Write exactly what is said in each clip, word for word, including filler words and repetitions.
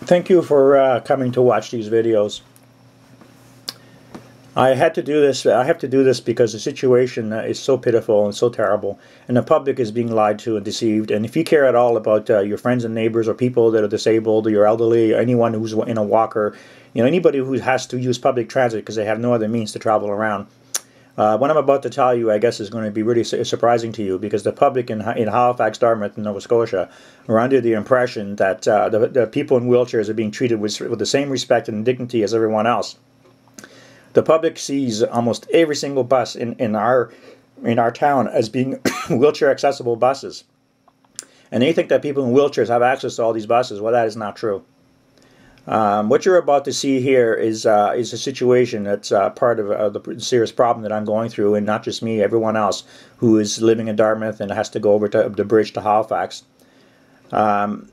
Thank you for uh, coming to watch these videos. I had to do this. I have to do this because the situation uh, is so pitiful and so terrible, and the public is being lied to and deceived. And if you care at all about uh, your friends and neighbors or people that are disabled or your elderly, or anyone who's in a walker, you know, anybody who has to use public transit because they have no other means to travel around, uh, what I'm about to tell you, I guess, is going to be really su surprising to you, because the public in, in Halifax, Dartmouth, and Nova Scotia are under the impression that uh, the, the people in wheelchairs are being treated with, with the same respect and dignity as everyone else. The public sees almost every single bus in, in our in our town as being wheelchair accessible buses. And they think that people in wheelchairs have access to all these buses. Well, that is not true. Um, what you're about to see here is uh, is a situation that's uh, part of uh, the serious problem that I'm going through, and not just me, everyone else who is living in Dartmouth and has to go over to the bridge to Halifax. Um,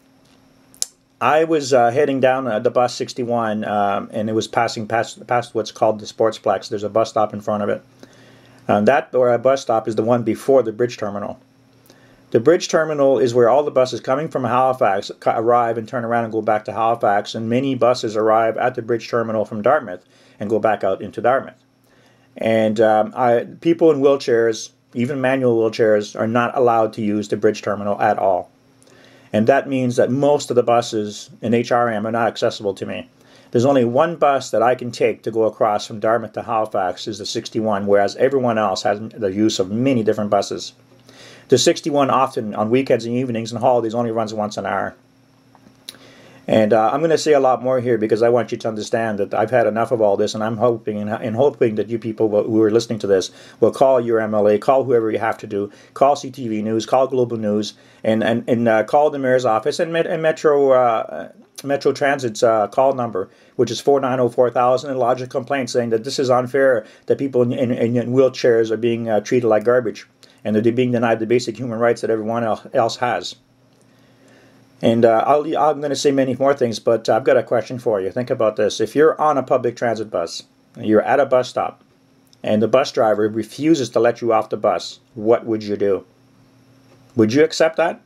I was uh, heading down uh, the bus sixty-one, um, and it was passing past, past what's called the Sportsplex. There's a bus stop in front of it. Um, that or a bus stop is the one before the bridge terminal. The bridge terminal is where all the buses coming from Halifax arrive and turn around and go back to Halifax, and many buses arrive at the bridge terminal from Dartmouth and go back out into Dartmouth. And um, I, people in wheelchairs, even manual wheelchairs, are not allowed to use the bridge terminal at all. And that means that most of the buses in H R M are not accessible to me. There's only one bus that I can take to go across from Dartmouth to Halifax, is the sixty-one, whereas everyone else has the use of many different buses. The sixty-one often on weekends and evenings and holidays only runs once an hour. And uh, I'm going to say a lot more here because I want you to understand that I've had enough of all this, and I'm hoping and, and hoping that you people who are listening to this will call your M L A, call whoever you have to do, call C T V News, call Global News, and and, and uh, call the mayor's office and, Met and Metro uh, Metro Transit's uh, call number, which is four nine zero four thousand, and lodge a complaint saying that this is unfair, that people in, in, in wheelchairs are being uh, treated like garbage, and that they're being denied the basic human rights that everyone else has. And uh, I'll, I'm going to say many more things, but I've got a question for you. Think about this. If you're on a public transit bus, you're at a bus stop, and the bus driver refuses to let you off the bus, what would you do? Would you accept that?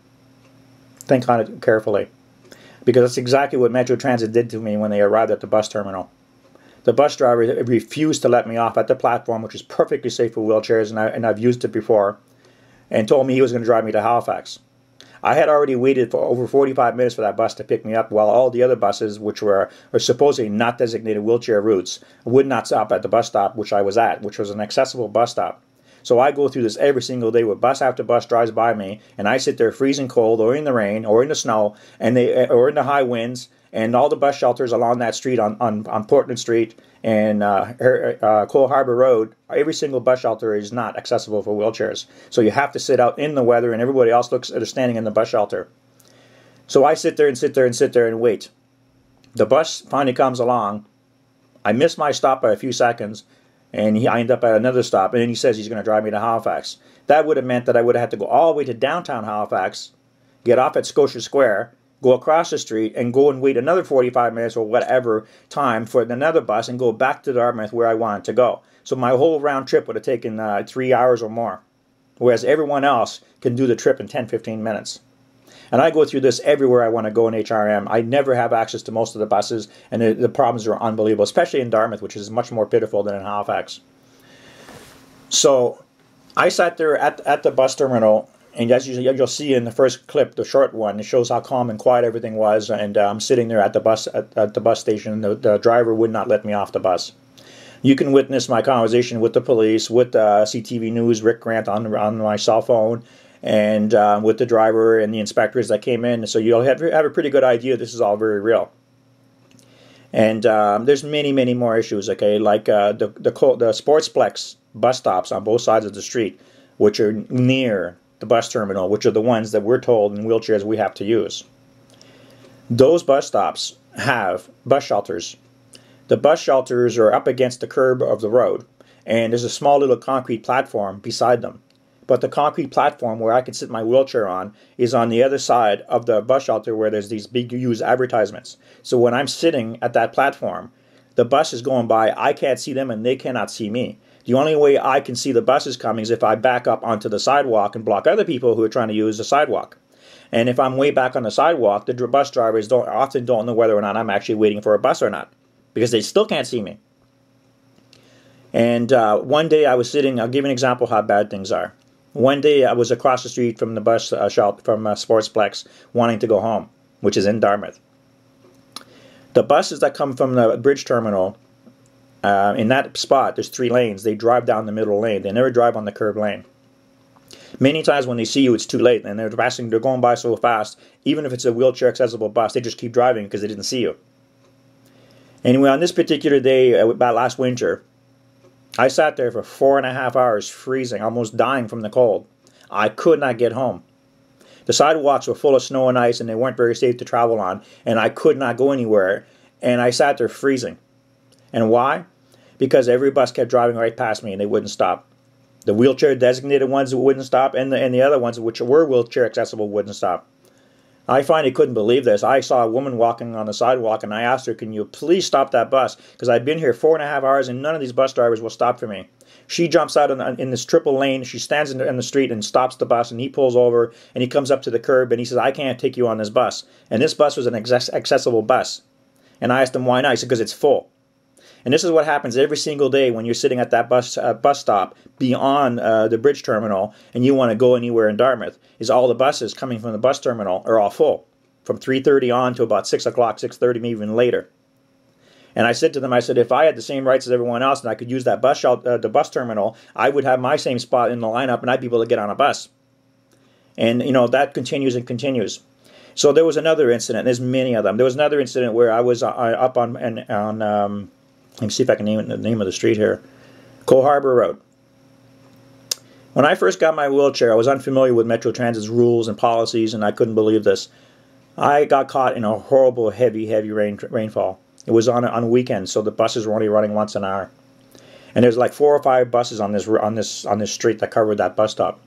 Think on it carefully. Because that's exactly what Metro Transit did to me when they arrived at the bus terminal. The bus driver refused to let me off at the platform, which is perfectly safe for wheelchairs, and, I, and I've used it before, and told me he was going to drive me to Halifax. I had already waited for over forty-five minutes for that bus to pick me up, while all the other buses, which were, were supposedly not designated wheelchair routes, would not stop at the bus stop which I was at, which was an accessible bus stop. So I go through this every single day where bus after bus drives by me, and I sit there freezing cold, or in the rain, or in the snow, and they, or in the high winds, and all the bus shelters along that street on, on, on Portland Street and uh, uh, Cole Harbour Road, every single bus shelter is not accessible for wheelchairs. So you have to sit out in the weather, and everybody else looks at standing in the bus shelter. So I sit there and sit there and sit there and wait. The bus finally comes along. I miss my stop by a few seconds, and he, I end up at another stop, and then he says he's going to drive me to Halifax. That would have meant that I would have had to go all the way to downtown Halifax, get off at Scotia Square, go across the street, and go and wait another forty-five minutes or whatever time for another bus, and go back to Dartmouth where I wanted to go. So my whole round trip would have taken uh, three hours or more, whereas everyone else can do the trip in ten, fifteen minutes. And I go through this everywhere I want to go in H R M. I never have access to most of the buses, and the, the problems are unbelievable, especially in Dartmouth, which is much more pitiful than in Halifax. So I sat there at, at the bus terminal, and as you, you'll see in the first clip, the short one, it shows how calm and quiet everything was, and uh, I'm sitting there at the bus at, at the bus station, and the, the driver would not let me off the bus. You can witness my conversation with the police, with uh, C T V News, Rick Grant on, on my cell phone, and uh, with the driver and the inspectors that came in, so you'll have, have a pretty good idea this is all very real. And um, there's many, many more issues, okay, like uh, the, the, the Sportsplex bus stops on both sides of the street, which are near the bus terminal, which are the ones that we're told in wheelchairs we have to use. Those bus stops have bus shelters. The bus shelters are up against the curb of the road, and there's a small little concrete platform beside them. But the concrete platform where I can sit my wheelchair on is on the other side of the bus shelter, where there's these big huge advertisements. So when I'm sitting at that platform, the bus is going by, I can't see them and they cannot see me. The only way I can see the buses coming is if I back up onto the sidewalk and block other people who are trying to use the sidewalk. And if I'm way back on the sidewalk, the bus drivers don't often don't know whether or not I'm actually waiting for a bus or not, because they still can't see me. And uh, one day I was sitting, I'll give you an example of how bad things are. One day I was across the street from the bus uh, shop, from uh, Sportsplex, wanting to go home, which is in Dartmouth. The buses that come from the bridge terminal, uh, in that spot, there's three lanes. They drive down the middle lane. They never drive on the curb lane. Many times when they see you, it's too late, and they're passing, they're going by so fast, even if it's a wheelchair accessible bus, they just keep driving because they didn't see you. Anyway, on this particular day, about last winter, I sat there for four and a half hours freezing, almost dying from the cold. I could not get home. The sidewalks were full of snow and ice, and they weren't very safe to travel on, and I could not go anywhere, and I sat there freezing. And why? Because every bus kept driving right past me, and they wouldn't stop. The wheelchair designated ones wouldn't stop, and the, and the other ones, which were wheelchair accessible, wouldn't stop. I finally couldn't believe this. I saw a woman walking on the sidewalk, and I asked her, can you please stop that bus? Because I've been here four and a half hours, and none of these bus drivers will stop for me. She jumps out in, in this triple lane. She stands in the, in the street and stops the bus, and he pulls over, and he comes up to the curb, and he says, I can't take you on this bus. And this bus was an accessible bus. And I asked him, why not? He said, because it's full. And this is what happens every single day when you're sitting at that bus uh, bus stop beyond uh, the bridge terminal and you want to go anywhere in Dartmouth, is all the buses coming from the bus terminal are all full from three thirty on to about six o'clock, six thirty, maybe even later. And I said to them, I said, if I had the same rights as everyone else and I could use that bus shelter, uh, the bus terminal, I would have my same spot in the lineup and I'd be able to get on a bus. And, you know, that continues and continues. So there was another incident. There's many of them. There was another incident where I was uh, up on... on um, let me see if I can name it, the name of the street here. Cole Harbour Road. When I first got my wheelchair, I was unfamiliar with Metro Transit's rules and policies, and I couldn't believe this. I got caught in a horrible, heavy, heavy rain, rainfall. It was on a, on a weekend, so the buses were only running once an hour. And there's like four or five buses on this on this on this street that covered that bus stop.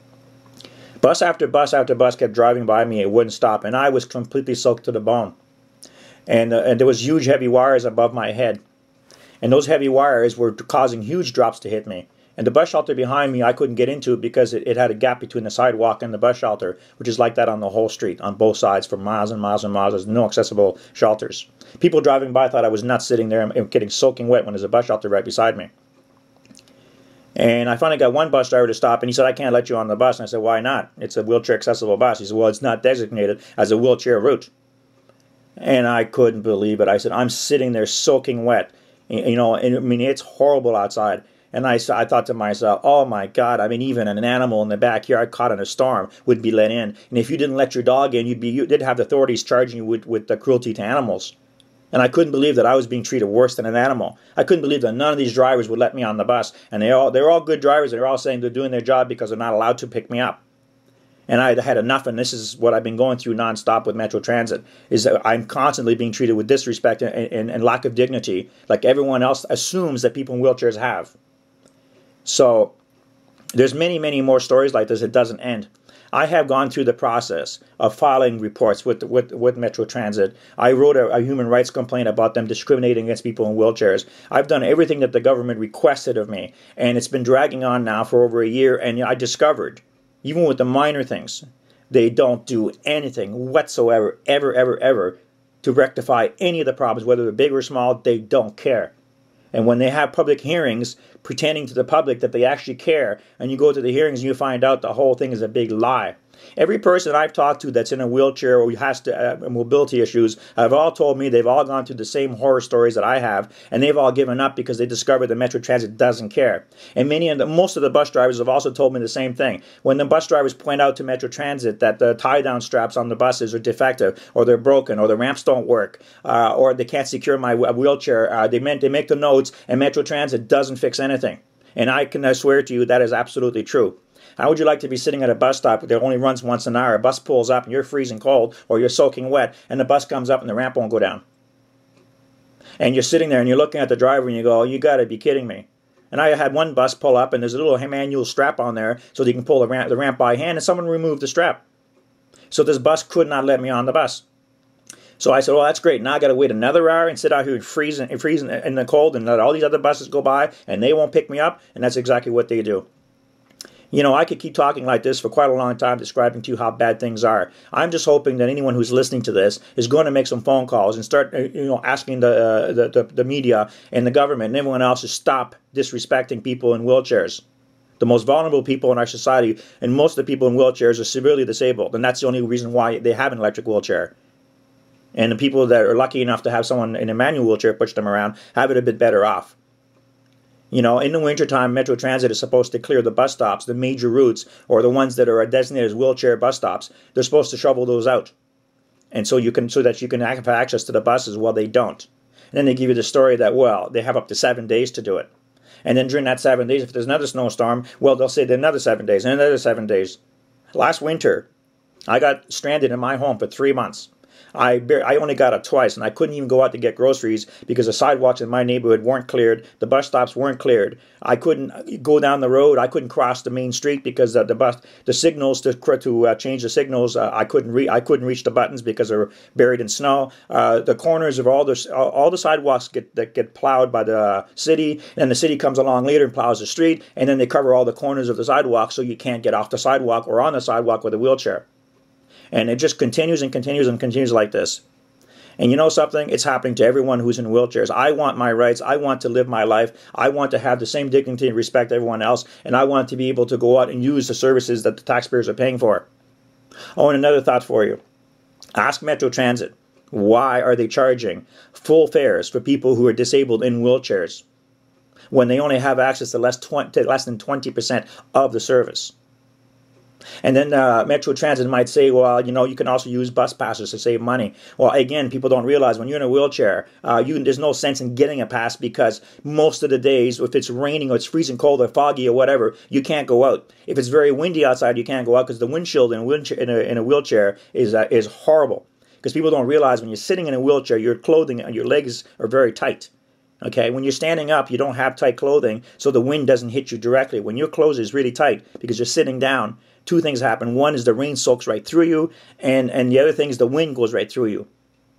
Bus after bus after bus kept driving by me. It wouldn't stop, and I was completely soaked to the bone. And uh, and there was huge, heavy wires above my head. And those heavy wires were causing huge drops to hit me. And the bus shelter behind me, I couldn't get into it because it, it had a gap between the sidewalk and the bus shelter, which is like that on the whole street, on both sides, for miles and miles and miles. There's no accessible shelters. People driving by thought I was nuts sitting there and getting soaking wet when there's a bus shelter right beside me. And I finally got one bus driver to stop, and he said, I can't let you on the bus. And I said, why not? It's a wheelchair accessible bus. He said, well, it's not designated as a wheelchair route. And I couldn't believe it. I said, I'm sitting there soaking wet. You know, and, I mean, it's horrible outside. And I, I thought to myself, oh my God, I mean, even an animal in the backyard caught in a storm would be let in. And if you didn't let your dog in, you'd be, you did have the authorities charging you with, with the cruelty to animals. And I couldn't believe that I was being treated worse than an animal. I couldn't believe that none of these drivers would let me on the bus. And they all, they're all good drivers. They're all saying they're doing their job because they're not allowed to pick me up. And I had enough, and this is what I've been going through nonstop with Metro Transit, is that I'm constantly being treated with disrespect and, and, and lack of dignity, like everyone else assumes that people in wheelchairs have. So there's many, many more stories like this. It doesn't end. I have gone through the process of filing reports with with, with Metro Transit. I wrote a, a human rights complaint about them discriminating against people in wheelchairs. I've done everything that the government requested of me, and it's been dragging on now for over a year, and I discovered, even with the minor things, they don't do anything whatsoever, ever, ever, ever, to rectify any of the problems, whether they're big or small. They don't care. And when they have public hearings, pretending to the public that they actually care, and you go to the hearings and you find out the whole thing is a big lie. Every person I've talked to that's in a wheelchair or has to, uh, mobility issues have all told me they've all gone through the same horror stories that I have, and they've all given up because they discovered that Metro Transit doesn't care. And many of the, most of the bus drivers have also told me the same thing. When the bus drivers point out to Metro Transit that the tie-down straps on the buses are defective, or they're broken, or the ramps don't work, uh, or they can't secure my wheelchair, uh, they, meant, they make the notes, and Metro Transit doesn't fix anything. And I can swear to you that is absolutely true. How would you like to be sitting at a bus stop that only runs once an hour? A bus pulls up and you're freezing cold or you're soaking wet, and the bus comes up and the ramp won't go down. And you're sitting there and you're looking at the driver and you go, oh, you got to be kidding me. And I had one bus pull up and there's a little manual strap on there so that you can pull the ramp, the ramp by hand, and someone removed the strap. So this bus could not let me on the bus. So I said, well, that's great. Now I got to wait another hour and sit out here and freeze, and freeze in the cold and let all these other buses go by, and they won't pick me up. And that's exactly what they do. You know, I could keep talking like this for quite a long time, describing to you how bad things are. I'm just hoping that anyone who's listening to this is going to make some phone calls and start, you know, asking the, uh, the, the, the media and the government and everyone else to stop disrespecting people in wheelchairs. The most vulnerable people in our society, and most of the people in wheelchairs are severely disabled, and that's the only reason why they have an electric wheelchair. And the people that are lucky enough to have someone in a manual wheelchair push them around have it a bit better off. You know, in the wintertime, Metro Transit is supposed to clear the bus stops, the major routes, or the ones that are designated as wheelchair bus stops. They're supposed to shovel those out, and so you can, so that you can have access to the buses. Well, they don't. And then they give you the story that, well, they have up to seven days to do it. And then during that seven days, if there's another snowstorm, well, they'll say another seven days and another seven days. Last winter, I got stranded in my home for three months. I I only got it twice, and I couldn't even go out to get groceries because the sidewalks in my neighborhood weren't cleared. The bus stops weren't cleared. I couldn't go down the road. I couldn't cross the main street because the, the bus, the signals to to uh, change the signals, uh, I couldn't re I couldn't reach the buttons because they were buried in snow. Uh, the corners of all the all the sidewalks get that get plowed by the city, and then the city comes along later and plows the street, and then they cover all the corners of the sidewalk so you can't get off the sidewalk or on the sidewalk with a wheelchair. And it just continues and continues and continues like this. And you know something? It's happening to everyone who's in wheelchairs. I want my rights. I want to live my life. I want to have the same dignity and respect everyone else. And I want to be able to go out and use the services that the taxpayers are paying for. Oh, and another thought for you. Ask Metro Transit, why are they charging full fares for people who are disabled in wheelchairs when they only have access to less, to less than twenty percent of the service? And then uh, Metro Transit might say, well, you know, you can also use bus passes to save money. Well, again, people don't realize when you're in a wheelchair, uh, you, there's no sense in getting a pass because most of the days, if it's raining or it's freezing cold or foggy or whatever, you can't go out. If it's very windy outside, you can't go out because the windshield in a, wheelchair, in a, in a wheelchair is, uh, is horrible. Because people don't realize when you're sitting in a wheelchair, your clothing and your legs are very tight. Okay, when you're standing up, you don't have tight clothing, so the wind doesn't hit you directly. When your clothes is really tight because you're sitting down, two things happen. One is the rain soaks right through you, and, and the other thing is the wind goes right through you.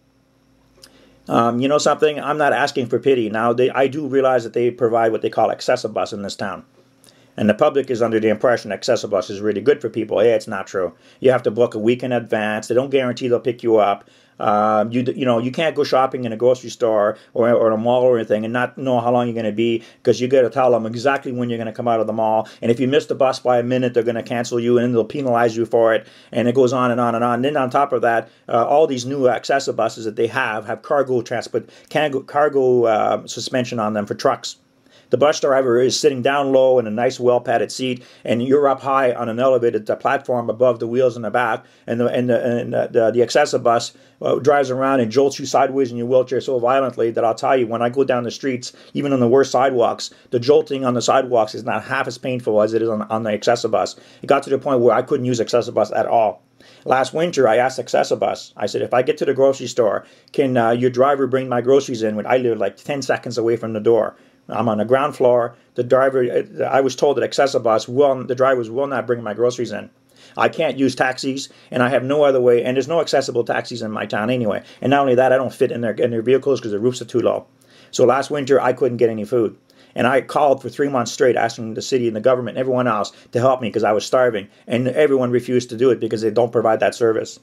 Um, you know something? I'm not asking for pity. Now, they, I do realize that they provide what they call Accessibus in this town. And the public is under the impression that Accessibus is really good for people. Hey, it's not true. You have to book a week in advance. They don't guarantee they'll pick you up. Uh, you you know you can't go shopping in a grocery store or, or a mall or anything and not know how long you're going to be because you got to tell them exactly when you're going to come out of the mall. And if you miss the bus by a minute, they're going to cancel you and they'll penalize you for it. And it goes on and on and on. And then on top of that, uh, all these new Accessibuses that they have have cargo transport, cargo, cargo uh, suspension on them for trucks. The bus driver is sitting down low in a nice, well-padded seat, and you're up high on an elevated platform above the wheels in the back, and the and the and the, the, the Accessibus uh, drives around and jolts you sideways in your wheelchair so violently that I'll tell you, when I go down the streets, even on the worst sidewalks, the jolting on the sidewalks is not half as painful as it is on, on the Accessibus. It got to the point where I couldn't use Accessibus at all. Last winter, I asked Accessibus, I said, if I get to the grocery store, can uh, your driver bring my groceries in? When I live like ten seconds away from the door. I'm on the ground floor. The driver, I was told that Accessibus will, the drivers will not bring my groceries in. I can't use taxis, and I have no other way, and there's no accessible taxis in my town anyway. And not only that, I don't fit in their, in their vehicles because the roofs are too low. So last winter, I couldn't get any food. And I called for three months straight asking the city and the government and everyone else to help me because I was starving. And everyone refused to do it because they don't provide that service.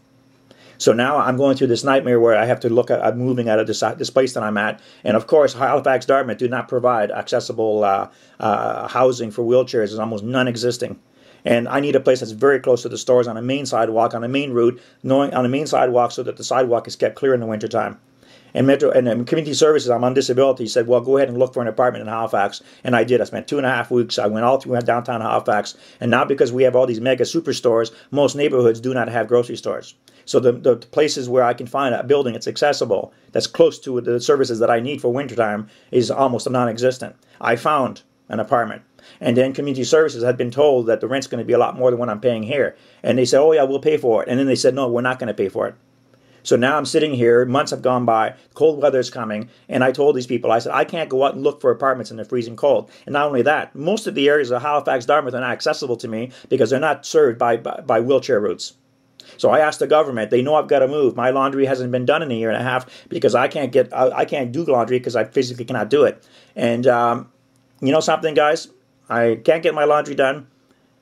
So now I'm going through this nightmare where I have to look at I'm moving out of this, this place that I'm at. And of course, Halifax, Dartmouth do not provide accessible uh, uh, housing for wheelchairs. It's almost non-existing. And I need a place that's very close to the stores on a main sidewalk, on a main route, knowing on a main sidewalk so that the sidewalk is kept clear in the wintertime. And Metro and um, Community Services, I'm on disability, said, well, go ahead and look for an apartment in Halifax. And I did. I spent two and a half weeks. I went all through downtown Halifax. And now because we have all these mega superstores, most neighborhoods do not have grocery stores. So the, the places where I can find a building that's accessible, that's close to the services that I need for wintertime, is almost non-existent. I found an apartment. And then Community Services had been told that the rent's going to be a lot more than what I'm paying here. And they said, oh, yeah, we'll pay for it. And then they said, no, we're not going to pay for it. So now I'm sitting here, months have gone by, cold weather's coming, and I told these people, I said, I can't go out and look for apartments in the freezing cold. And not only that, most of the areas of Halifax, Dartmouth are not accessible to me because they're not served by, by, by wheelchair routes. So I asked the government, they know I've got to move. My laundry hasn't been done in a year and a half because I can't get, I, I can't do laundry because I physically cannot do it. And um, you know something, guys? I can't get my laundry done.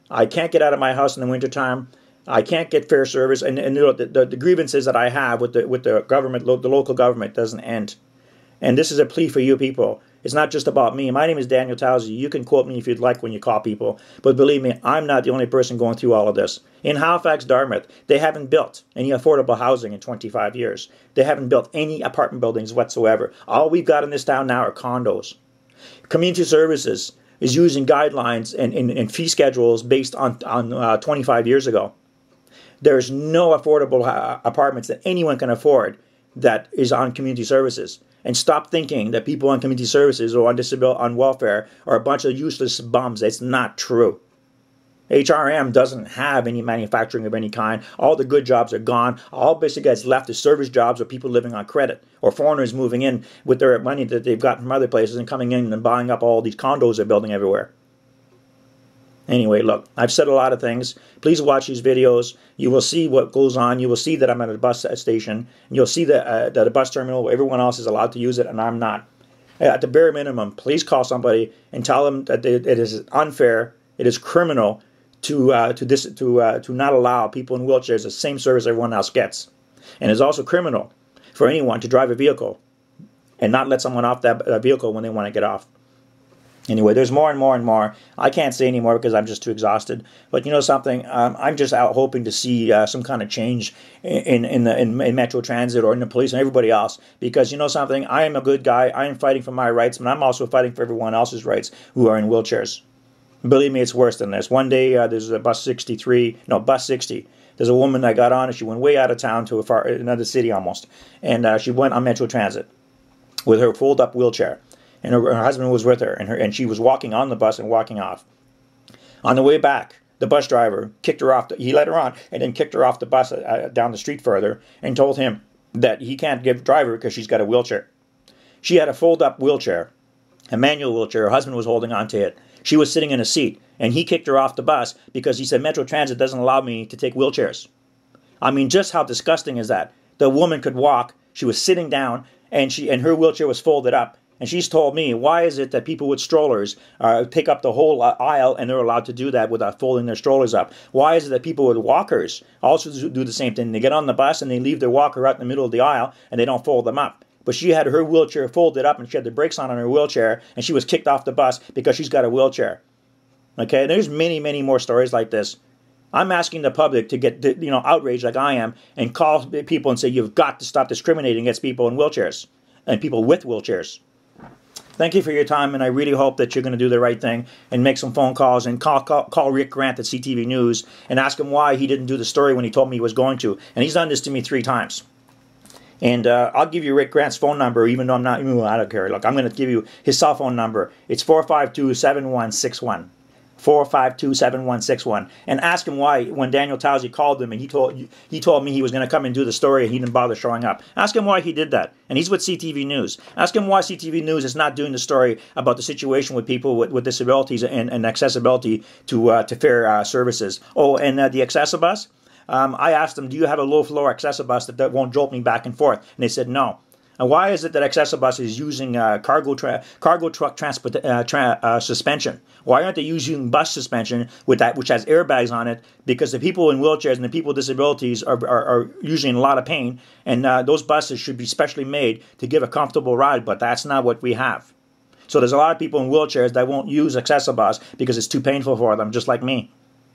I can't get out of my house in the wintertime. I can't get fair service, and, and you know, the, the, the grievances that I have with the with the government, lo the local government, doesn't end. And this is a plea for you people. It's not just about me. My name is Daniel Towsey. You can quote me if you'd like when you call people. But believe me, I'm not the only person going through all of this. In Halifax, Dartmouth, they haven't built any affordable housing in twenty-five years. They haven't built any apartment buildings whatsoever. All we've got in this town now are condos. Community Services is using guidelines and, and, and fee schedules based on, on uh, twenty-five years ago. There's no affordable uh, apartments that anyone can afford that is on community services. And stop thinking that people on community services or on disability, on welfare are a bunch of useless bums. It's not true. H R M doesn't have any manufacturing of any kind. All the good jobs are gone. All basically that's left is service jobs or people living on credit or foreigners moving in with their money that they've got from other places and coming in and buying up all these condos they're building everywhere. Anyway, look, I've said a lot of things. Please watch these videos. You will see what goes on. You will see that I'm at a bus station. And you'll see that, uh, that a bus terminal where everyone else is allowed to use it and I'm not. At the bare minimum, please call somebody and tell them that it is unfair, it is criminal to uh, to this to uh, to not allow people in wheelchairs the same service everyone else gets. And it's also criminal for anyone to drive a vehicle and not let someone off that, that vehicle when they want to get off. Anyway, there's more and more and more. I can't say anymore because I'm just too exhausted. But you know something? Um, I'm just out hoping to see uh, some kind of change in in, the, in in Metro Transit or in the police and everybody else. Because you know something? I am a good guy. I am fighting for my rights, but I'm also fighting for everyone else's rights who are in wheelchairs. Believe me, it's worse than this. One day, uh, there's a bus sixty-three, no, bus sixty. There's a woman that got on and she went way out of town to a far, another city almost. And uh, she went on Metro Transit with her fold-up wheelchair. And her, her husband was with her and, her, and she was walking on the bus and walking off. On the way back, the bus driver kicked her off. The, he let her on and then kicked her off the bus uh, down the street further and told him that he can't give drive her because she's got a wheelchair. She had a fold-up wheelchair, a manual wheelchair. Her husband was holding on to it. She was sitting in a seat, and he kicked her off the bus because he said, Metro Transit doesn't allow me to take wheelchairs. I mean, just how disgusting is that? The woman could walk. She was sitting down, and she and her wheelchair was folded up. And she's told me, why is it that people with strollers uh, take up the whole uh, aisle and they're allowed to do that without folding their strollers up? Why is it that people with walkers also do the same thing? They get on the bus and they leave their walker out in the middle of the aisle and they don't fold them up. But she had her wheelchair folded up and she had the brakes on on her wheelchair and she was kicked off the bus because she's got a wheelchair. Okay, and there's many, many more stories like this. I'm asking the public to get, you know, outraged like I am and call people and say, you've got to stop discriminating against people in wheelchairs and people with wheelchairs. Thank you for your time, and I really hope that you're going to do the right thing and make some phone calls and call, call, call Rick Grant at C T V News and ask him why he didn't do the story when he told me he was going to. And he's done this to me three times. And uh, I'll give you Rick Grant's phone number, even though I'm not, I don't care. Look, I'm going to give you his cell phone number. It's four five two, seven one six one. four five two, seven one six one. And ask him why, when Daniel Towsey called him and he told he told me he was going to come and do the story and he didn't bother showing up. Ask him why he did that. And he's with C T V News. Ask him why C T V News is not doing the story about the situation with people with, with disabilities and, and accessibility to uh, to fair uh, services. Oh, and uh, the Accessibus? Um, I asked them, do you have a low-floor Accessibus that, that won't jolt me back and forth? And they said no. And why is it that Accessibus is using uh, cargo tra cargo truck transport uh, tra uh, suspension? Why aren't they using bus suspension with that, which has airbags on it? Because the people in wheelchairs and the people with disabilities are, are, are usually in a lot of pain, and uh, those buses should be specially made to give a comfortable ride, but that's not what we have. So there's a lot of people in wheelchairs that won't use Accessibus because it's too painful for them, just like me.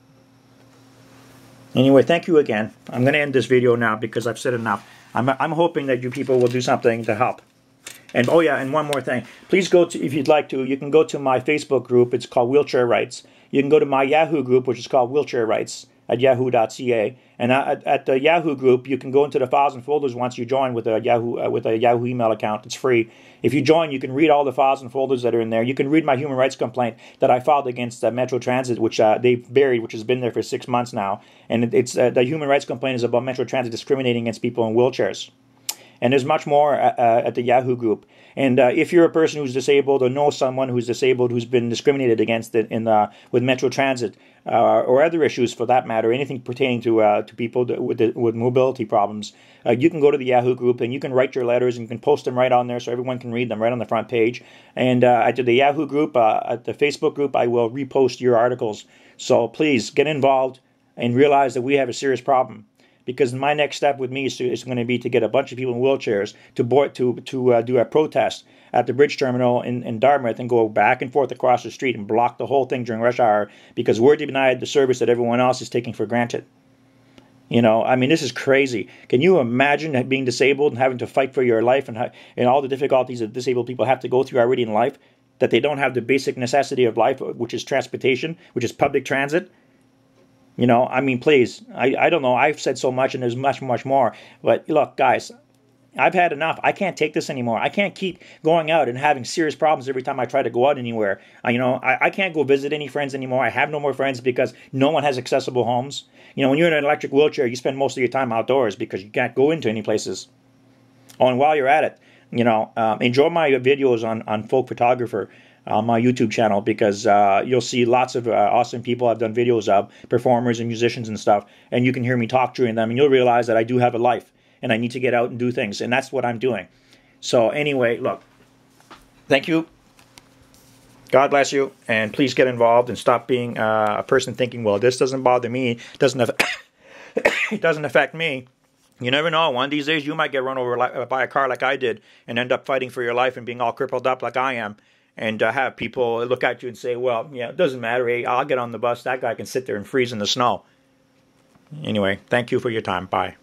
Anyway, thank you again. I'm going to end this video now because I've said enough. I'm, I'm hoping that you people will do something to help. And oh yeah, and one more thing. Please go to, if you'd like to, you can go to my Facebook group. It's called Wheelchair Rights. You can go to my Yahoo group, which is called Wheelchair Rights at yahoo dot c a. And at, at the Yahoo group, you can go into the files and folders once you join with a Yahoo uh, with a Yahoo email account. It's free. If you join, you can read all the files and folders that are in there. You can read my human rights complaint that I filed against uh, Metro Transit, which uh, they've buried, which has been there for six months now. And it, it's uh, the human rights complaint is about Metro Transit discriminating against people in wheelchairs. And there's much more uh, uh, at the Yahoo group. And uh, if you're a person who's disabled or know someone who's disabled who's been discriminated against it in uh, with Metro Transit uh, or other issues for that matter, anything pertaining to uh, to people that, with the, with mobility problems, uh, you can go to the Yahoo group and you can write your letters and you can post them right on there so everyone can read them right on the front page. And uh, at the Yahoo group, uh, at the Facebook group, I will repost your articles So please get involved and realize that we have a serious problem. Because my next step with me is, to, is going to be to get a bunch of people in wheelchairs to board, to to uh, do a protest at the bridge terminal in, in Dartmouth and go back and forth across the street and block the whole thing during rush hour because we're denied the service that everyone else is taking for granted. You know, I mean, this is crazy. Can you imagine being disabled and having to fight for your life and and all the difficulties that disabled people have to go through already in life, that they don't have the basic necessity of life, which is transportation, which is public transit? You know, I mean, please, I, I don't know. I've said so much and there's much, much more. But look, guys, I've had enough. I can't take this anymore. I can't keep going out and having serious problems every time I try to go out anywhere. I, you know, I, I can't go visit any friends anymore. I have no more friends because no one has accessible homes. You know, when you're in an electric wheelchair, you spend most of your time outdoors because you can't go into any places. Oh, and while you're at it, you know, um, enjoy my videos on, on Folk Photographer on my YouTube channel, because uh, you'll see lots of uh, awesome people I've done videos of, performers and musicians and stuff, and you can hear me talk during them, and you'll realize that I do have a life, and I need to get out and do things, and that's what I'm doing. So anyway, look, thank you. God bless you, and please get involved and stop being uh, a person thinking, well, this doesn't bother me, doesn't it doesn't affect me. You never know. One of these days you might get run over by a car like I did and end up fighting for your life and being all crippled up like I am. And uh, have people look at you and say, well, yeah, it doesn't matter. Hey, I'll get on the bus. That guy can sit there and freeze in the snow. Anyway, thank you for your time. Bye.